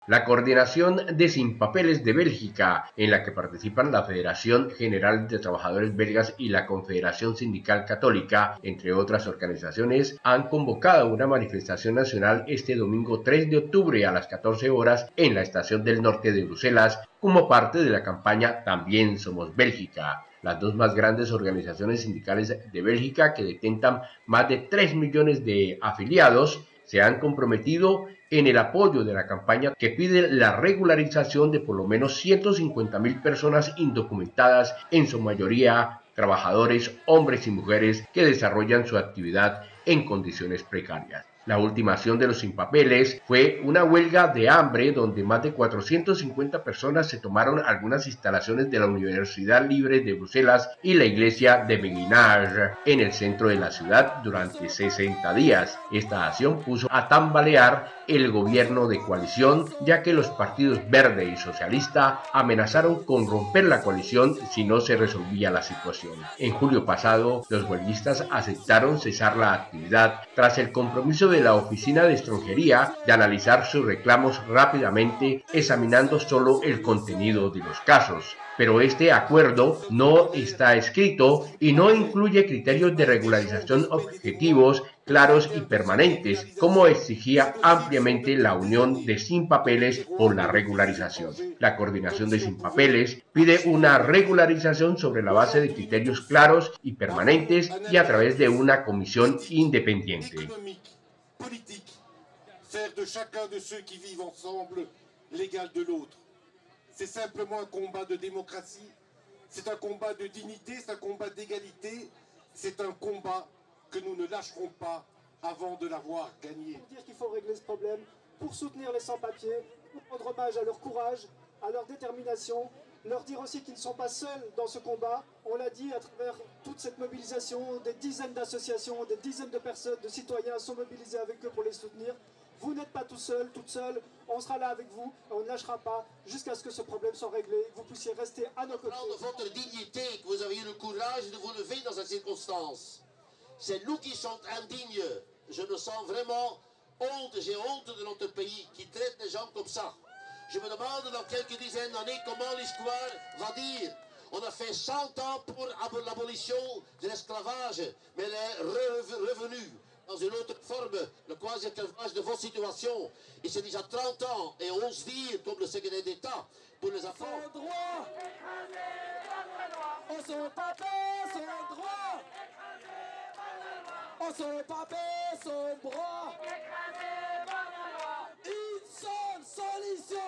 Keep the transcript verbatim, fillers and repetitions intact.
La Coordinación de Sin Papeles de Bélgica, en la que participan la Federación General de Trabajadores Belgas y la Confederación Sindical Católica, entre otras organizaciones, han convocado una manifestación nacional este domingo tres de octubre a las catorce horas en la Estación del Norte de Bruselas, como parte de la campaña También Somos Bélgica. Las dos más grandes organizaciones sindicales de Bélgica, que detentan más de tres millones de afiliados, se han comprometido en el apoyo de la campaña que pide la regularización de por lo menos ciento cincuenta mil personas indocumentadas, en su mayoría trabajadores, hombres y mujeres que desarrollan su actividad en condiciones precarias. La última acción de los sin papeles fue una huelga de hambre donde más de cuatrocientas cincuenta personas se tomaron algunas instalaciones de la Universidad Libre de Bruselas y la iglesia de Beguinage en el centro de la ciudad durante sesenta días. Esta acción puso a tambalear el gobierno de coalición, ya que los partidos Verde y Socialista amenazaron con romper la coalición si no se resolvía la situación. En julio pasado, los huelguistas aceptaron cesar la actividad tras el compromiso de la Oficina de Extranjería de analizar sus reclamos rápidamente, examinando solo el contenido de los casos. Pero este acuerdo no está escrito y no incluye criterios de regularización objetivos, claros y permanentes, como exigía ampliamente la Unión de Sin Papeles por la regularización. La Coordinación de Sin Papeles pide una regularización sobre la base de criterios claros y permanentes y a través de una comisión independiente. Faire de chacun de ceux qui vivent ensemble l'égal de l'autre. C'est simplement un combat de démocratie, c'est un combat de dignité, c'est un combat d'égalité, c'est un combat que nous ne lâcherons pas avant de l'avoir gagné. Pour dire qu'il faut régler ce problème, pour soutenir les sans-papiers, pour rendre hommage à leur courage, à leur détermination, leur dire aussi qu'ils ne sont pas seuls dans ce combat. On l'a dit à travers toute cette mobilisation, des dizaines d'associations, des dizaines de personnes, de citoyens sont mobilisés avec eux pour les soutenir. Vous n'êtes pas tout seul, toute seule, on sera là avec vous, on ne lâchera pas jusqu'à ce que ce problème soit réglé, que vous puissiez rester à nos côtés. De votre dignité, que vous avez eu le courage de vous lever dans cette circonstance. C'est nous qui sommes indignes. Je me sens vraiment honte, j'ai honte de notre pays qui traite les gens comme ça. Je me demande dans quelques dizaines d'années comment l'histoire va dire. On a fait cent ans pour l'abolition de l'esclavage, mais elle est revenue dans une autre forme, le quasi-esclavage de vos situations. Et c'est déjà trente ans, et on ose dire, comme le secrétaire d'État, pour les affaires. Son droit, on son papier, son droit, on son papier, son droit, une seule solution.